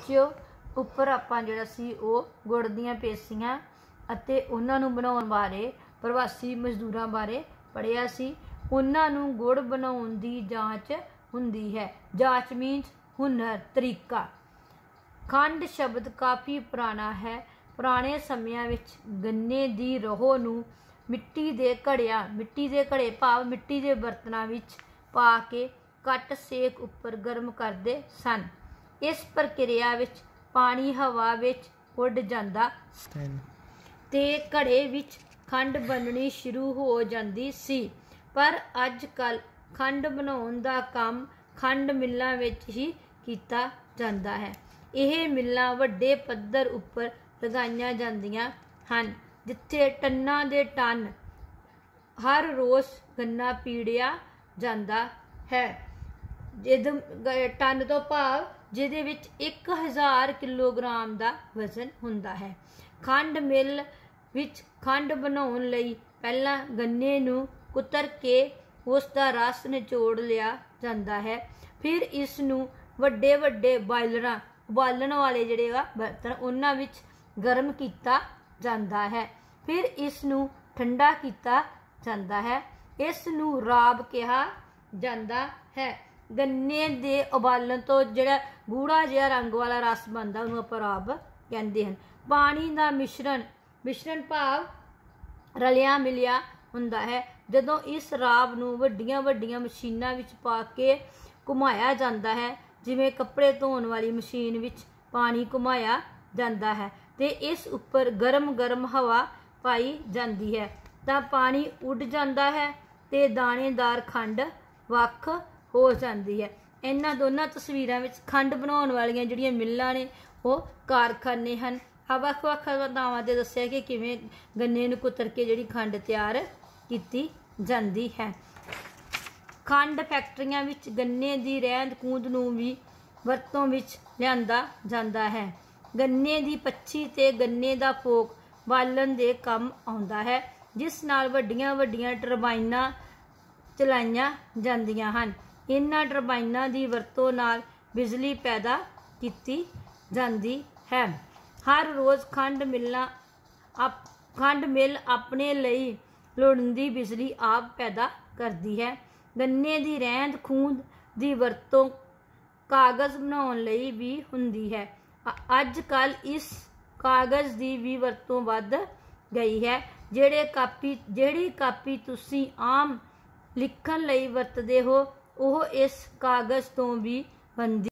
विच उपर आपां जिहड़ा सी ओह गुड़ दीआं पेसियां अते उन्हां नूं बनाउण बारे प्रवासी मजदूरां बारे पढ़िया सी। उन्हां नूं गुड़ बनाउण दी जांच हुंदी है। जांच मीनस हुनर तरीका। खंड शब्द काफ़ी पुराना है। पुराने समयां विच गन्ने दी रोह नूं मिट्टी दे घड़े भाव मिट्टी दे बर्तनां विच पा के घट सेक उपर गर्म करदे सन। इस प्रक्रिया विच पानी हवा विच उड़ जांदा ते घड़े विच खंड बननी शुरू हो जांदी सी। पर अज कल खंड बनाउण दा काम खंड मिल्लां विच ही कीता जांदा है। यह मिल्लां वड्डे पद्धर उपर लगाईयां जांदियां हन, जिथे टन्नां दे टन हर रोज़ गन्ना पीड़िया जांदा है। टन तो भाव जिहदे विच 1000 किलोग्राम दा वजन हुंदा है। खंड मिल विच खंड बनाउण लई पहलां गन्ने नूं कुतर के उस दा रस निचोड़ लिया जांदा है। फिर इस नूं वड्डे वड्डे बायलरां उबालण वाले जिहड़े बर्तन उन्हां विच गर्म कीता जांदा है। फिर इस नूं ठंडा कीता जांदा है। इस नूं राब कहा जांदा है। गन्ने दे उबालण तो जिहड़ा गूढ़ा जिहा रंग वाला रस बनदा उहनूं आपां राब कहंदे हन। पानी दा मिश्रण भाव रलिया मिलिया हुंदा है। जदों इस राब नूं वड्डियां वड्डियां मशीनां विच पा के घुमाया जांदा है, जिवें कपड़े धोण वाली मशीन विच पानी घुमाया जांदा है ते इस उपर गरम गरम हवा पाई जांदी है तां पानी उड़ जांदा है ते दाणेदार खंड वख हो जांदी है। इन्हां दोनां तस्वीरां विच खंड बनाउण वालीआं जिहड़ियां मिल्लां ने ओह कारखाने हन। वख वख थावां ते दस्सिआ कि किवें गन्ने नूं कुतर के जिहड़ी खंड तैयार कीती जांदी है। खंड फैक्ट्रियां विच गन्ने दी रहंद खूंद नूं भी वरतों विच लिआंदा जांदा है। गन्ने दी पच्छी ते गन्ने दा फोक बालण दे काम आउंदा है, जिस नाल वड्डियां वड्डियां टरबाइनां चलाईयां जांदियां हन। इन्हां टरबाइनां दी वरतों नाल बिजली पैदा कीती जांदी है। हर रोज़ खंड मिल अपने लई लोड़ींदी बिजली आप पैदा करदी है। गन्ने दी रहंद खूंद दी वरतों कागज़ बनाउण लई भी हुंदी है। अज कल इस कागज़ दी भी वरतों वध गई है। ਜਿਹੜੀ ਕਾਪੀ ਤੁਸੀਂ ਆਮ ਲਿਖਣ ਲਈ ਵਰਤਦੇ ਹੋ ਉਹ ਇਸ ਕਾਗਜ਼ ਤੋਂ ਵੀ ਬਣਦੀ